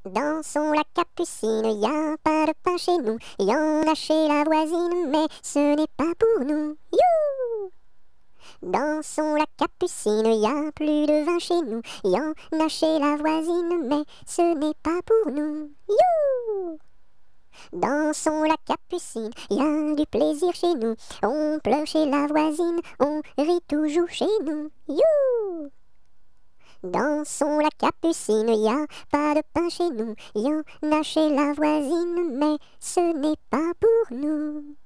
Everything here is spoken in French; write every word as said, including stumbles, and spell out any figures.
Dansons la capucine, y a pas de pain chez nous, y en a chez la voisine, mais ce n'est pas pour nous. You! Dansons la capucine, y a plus de vin chez nous, y en a chez la voisine, mais ce n'est pas pour nous. You! Dansons la capucine, y a du plaisir chez nous, on pleure chez la voisine, on rit toujours chez nous. You! Dansons la capucine, y a pas de pain chez nous, y en a chez la voisine, mais ce n'est pas pour nous.